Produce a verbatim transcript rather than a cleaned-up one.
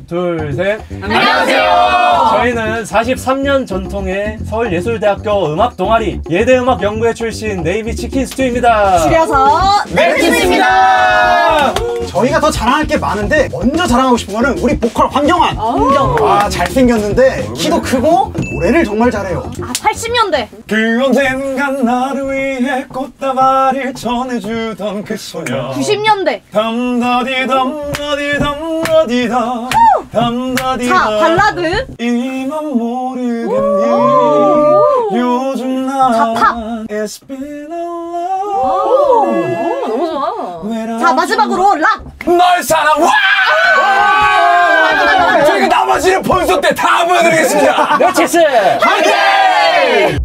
둘, 셋. 안녕하세요. 저희는 사십삼 년 전통의 서울예술대학교 음악 동아리 예대음악연구회 출신 네이비 치킨 스튜입니다. 줄여서 멜팀입니다. 저희가 더 자랑할 게 많은데 먼저 자랑하고 싶은 거는 우리 보컬 황경환. 아, 잘생겼는데 키도 크고 노래를 정말 잘해요. 아, 팔십 년대 그 언젠간 나를 위해 꽃다발을 전해주던 그 소녀. 구십 년대 담다디 담다디 담다디다 담다디다. 자, 발라드 이만 모르겠니 요즘 나 자, 팝. It's been a long 너무 좋아. when 자, 마지막으로 락. 널 사랑. 와! 저희가 나머지는 본소 때 다 보여드리겠습니다. 네, 치스! 화이팅!